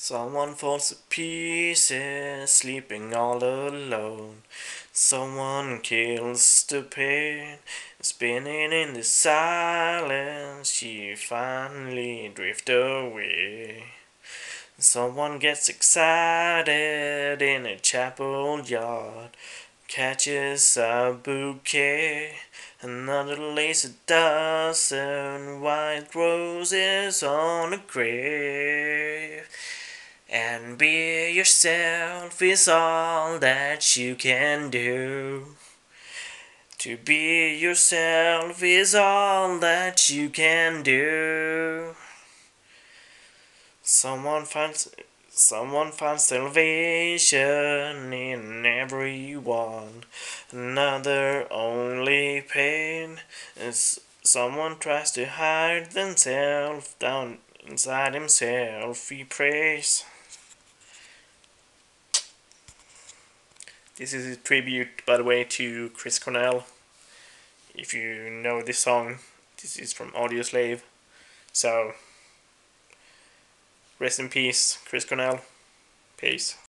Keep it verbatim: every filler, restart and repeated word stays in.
Someone falls to pieces, sleeping all alone. Someone kills the pain, spinning in the silence. She finally drifts away. Someone gets excited in a chapel yard, catches a bouquet. Another lays a dozen white roses on a grave. And be yourself is all that you can do. To be yourself is all that you can do. Someone finds Someone finds salvation in everyone. Another only pain is someone tries to hide themselves down inside himself. He prays. This is a tribute, by the way, to Chris Cornell. If you know this song, this is from Audioslave. So, rest in peace, Chris Cornell. Peace.